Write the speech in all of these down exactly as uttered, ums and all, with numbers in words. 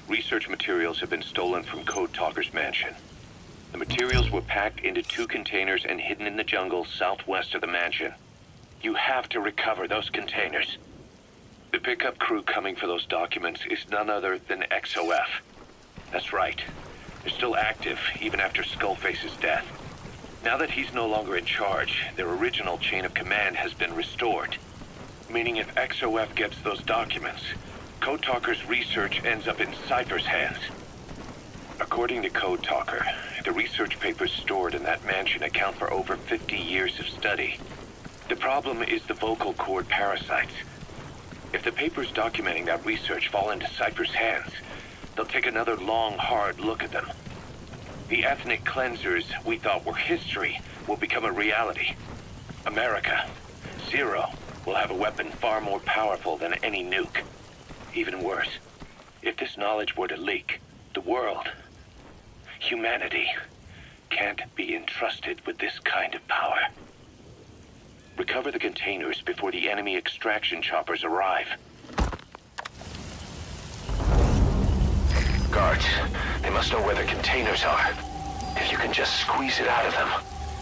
Research materials have been stolen from Code Talker's mansion. The materials were packed into two containers and hidden in the jungle southwest of the mansion. You have to recover those containers. The pickup crew coming for those documents is none other than X O F. That's right. They're still active, even after Skullface's death. Now that he's no longer in charge, their original chain of command has been restored. Meaning if X O F gets those documents, Code Talker's research ends up in Cypher's hands. According to Code Talker, the research papers stored in that mansion account for over fifty years of study. The problem is the vocal cord parasites. If the papers documenting that research fall into Cypher's hands, they'll take another long, hard look at them. The ethnic cleansers we thought were history will become a reality. America, Zero, will have a weapon far more powerful than any nuke. Even worse, if this knowledge were to leak, the world, humanity, can't be entrusted with this kind of power. Recover the containers before the enemy extraction choppers arrive. Guards, they must know where the containers are. If you can just squeeze it out of them.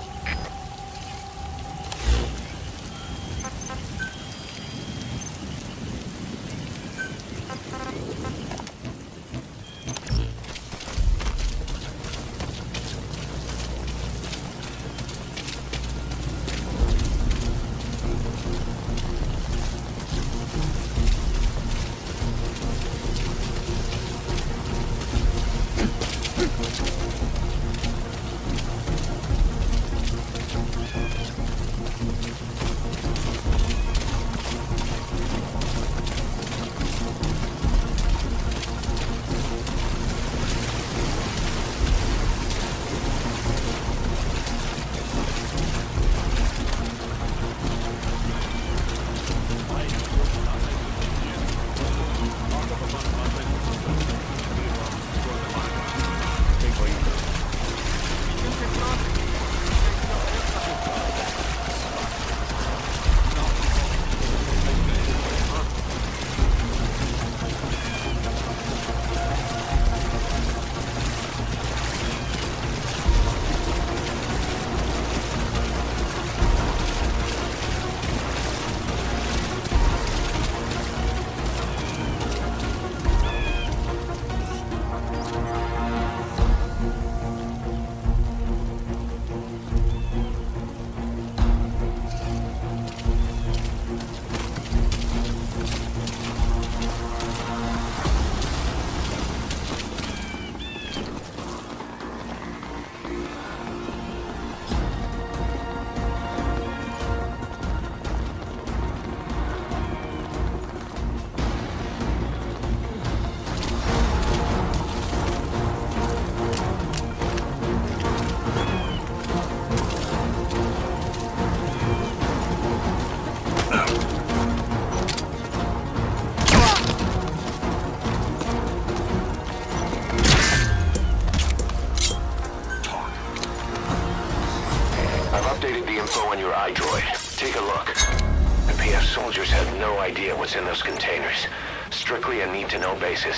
What's in those containers. Strictly a need-to-know basis.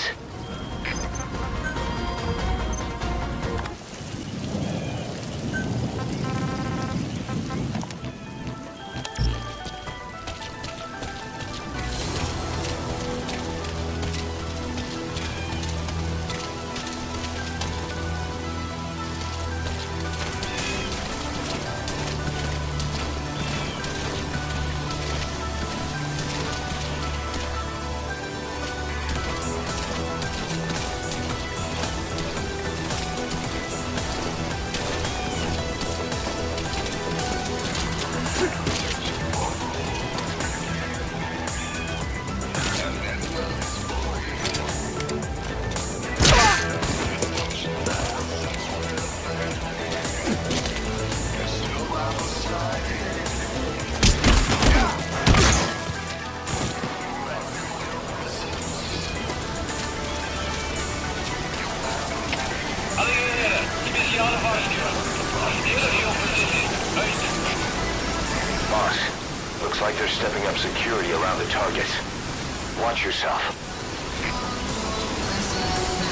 Boss, looks like they're stepping up security around the target. Watch yourself.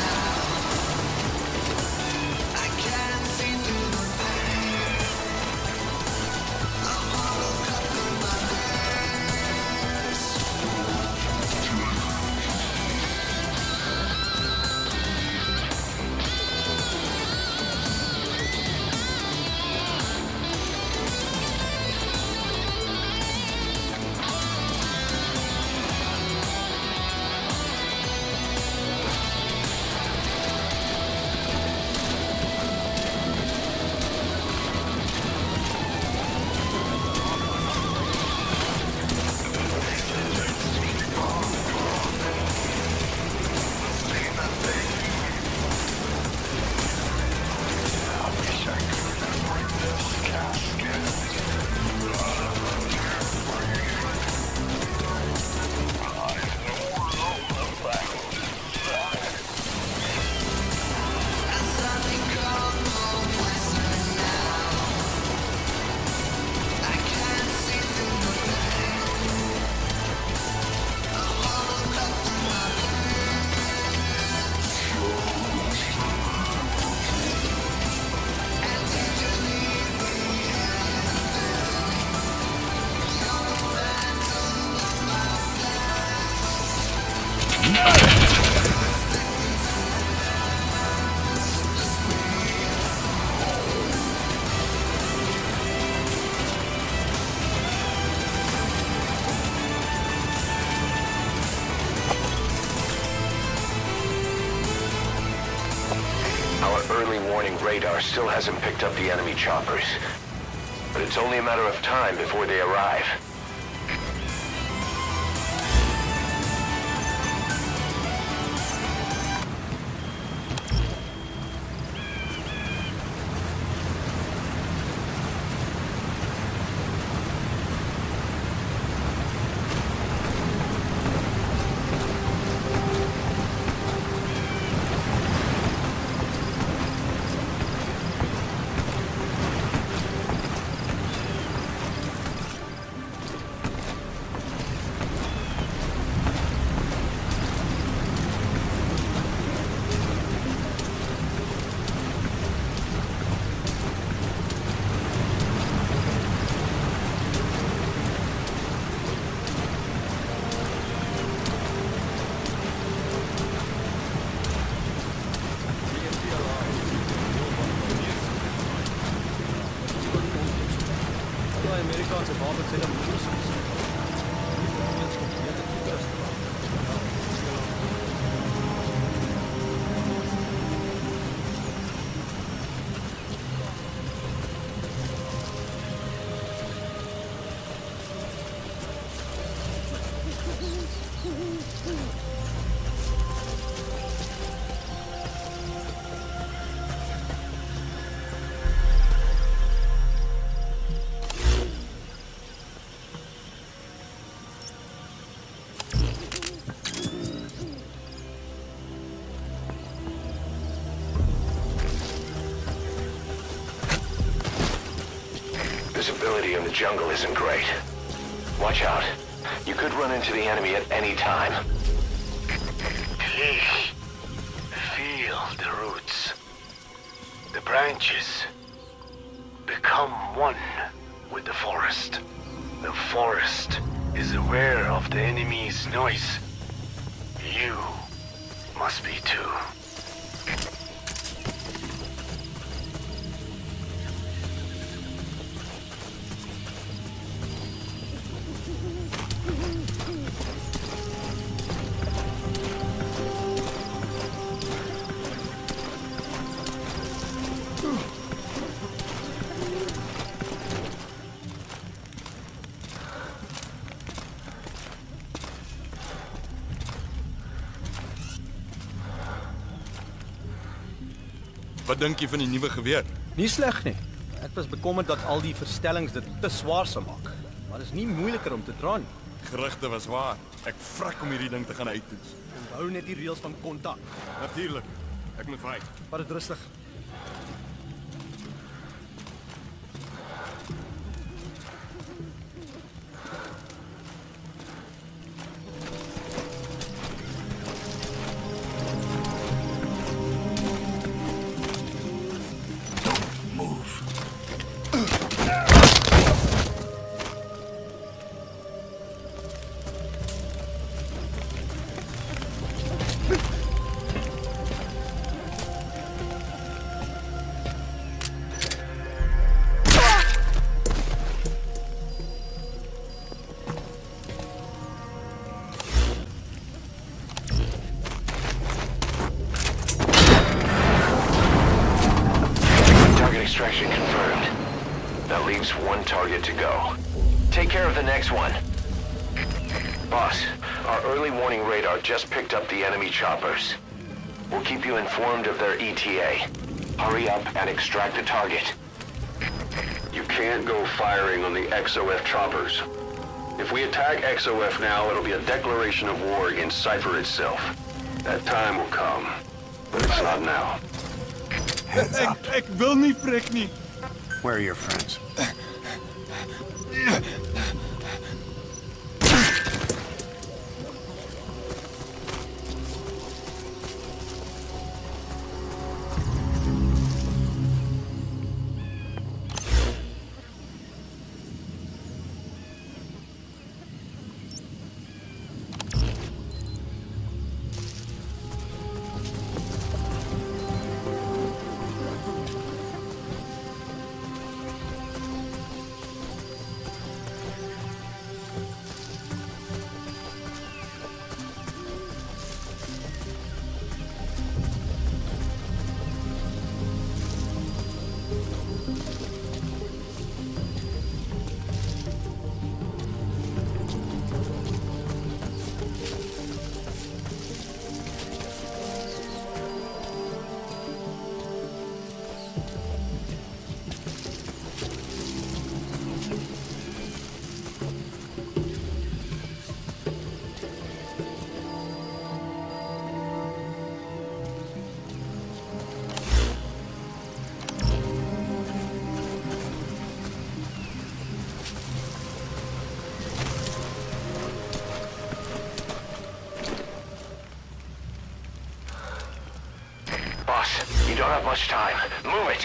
Radar still hasn't picked up the enemy choppers, but it's only a matter of time before they arrive. Visibility in the jungle isn't great. Watch out. You could run into the enemy at any time. Feel the roots. The branches. Become one with the forest. The forest is aware of the enemy's noise. You must be too. Wat dink jy van die nuwe geweer? Nie sleg nie. Ek was bekommerd dat al die verstellings dit te swaar sou maak. Maar dit is nie moeiliker om te dra nie. Gerugte was waar. Ek vrek om hierdie ding te gaan uittoets. Onthou net die reëls van kontak. Natuurlik. Ek moet ry. Vat dit rustig. Extraction confirmed. That leaves one target to go. Take care of the next one. Boss, our early warning radar just picked up the enemy choppers. We'll keep you informed of their E T A. Hurry up and extract the target. You can't go firing on the X O F choppers. If we attack X O F now, it'll be a declaration of war against Cypher itself. That time will come, but it's not now. Ek, ek wil nie vrek nie. Where are your friends? don't have much time. Move it!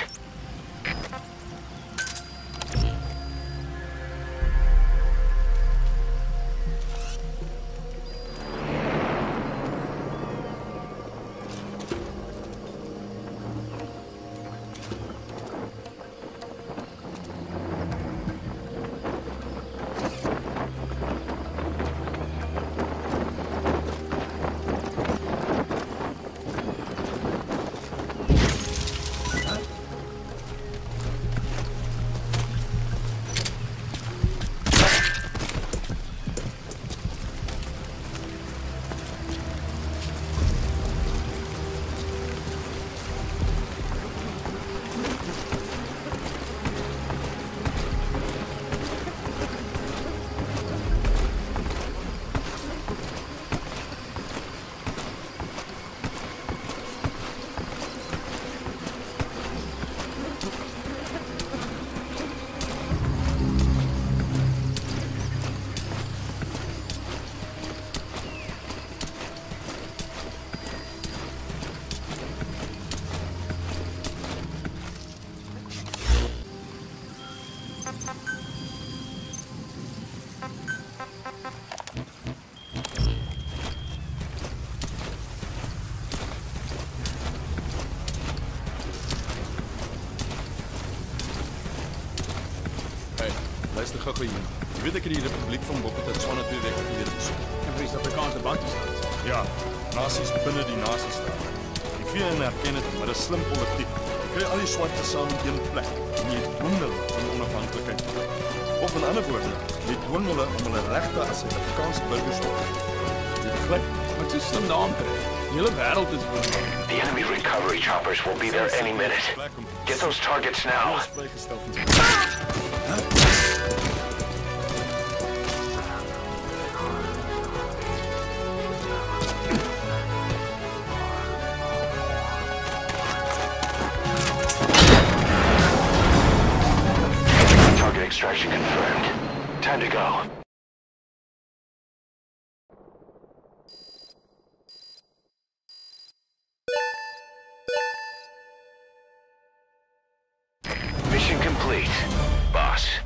Luister gou hier. Jy weet ek het die Republiek van Bokota Tswana twee weke gelede besoek. En vir die Suid-Afrikaanse bankiestaat. Ja, nasies binne die nasiestaat. Die V N erken dit, maar dit is slim politiek. Jy kry al die swart saam in een plek en jy dwing hulle om onafhanklikheid te kry. Of in ander woorde, jy dwing hulle om hulle regte as Suid-Afrikaanse burgers op te neem. Jy begryp? Wat is slim daaraan kry? Die hele wêreld is voor. The enemy recovery choppers will be there any minute. Get those targets now. Vrygestel van sy. Extraction confirmed. Time to go. Mission complete, boss.